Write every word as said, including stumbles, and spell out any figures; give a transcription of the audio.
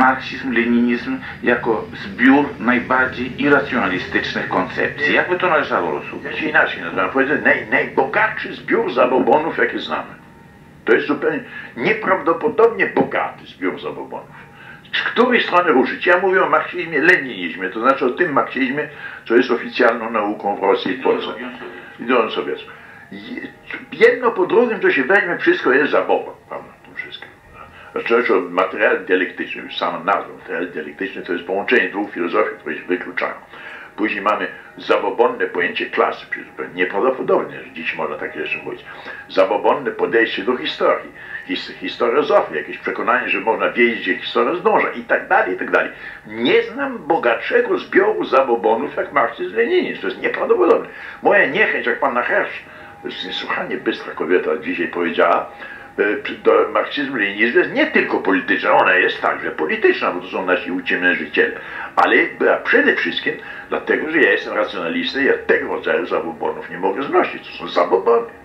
marksizm-leninizm jako zbiór najbardziej irracjonalistycznych koncepcji. Jak by to należało rozumieć? Ja się inaczej nazywam. Powiedzieć, naj, najbogatszy zbiór zabobonów, jaki znamy. To jest zupełnie nieprawdopodobnie bogaty zbiór zabobonów. Z której strony ruszyć? Ja mówię o marksizmie, leninizmie, to znaczy o tym marksizmie, co jest oficjalną nauką w Rosji i w Polsce. Ideą sowiecką. Jedno po drugim, to się weźmie, wszystko jest zabobon, prawda, tym wszystkim. Znaczy o materiał dialektyczny, już sama nazwa, materiał dialektyczny to jest połączenie dwóch filozofii, które się wykluczają. Później mamy zabobonne pojęcie klasy, nieprawdopodobne, że dziś można takie rzeczy mówić. Zabobonne podejście do historii, his, historiozofii, jakieś przekonanie, że można wiedzieć, gdzie historia zdąża i tak dalej, i tak dalej. Nie znam bogatszego zbioru zabobonów jak marksizm, leninizm, to jest nieprawdopodobne. Moja niechęć, jak panna Hersz, to jest niesłychanie bystra kobieta dzisiaj powiedziała, do marksizmu, leninizmu jest nie tylko polityczna, ona jest także polityczna, bo to są nasi uciemiężyciele, ale przede wszystkim dlatego, że ja jestem racjonalistą i ja tego rodzaju zabobonów nie mogę znosić, to są zabobony.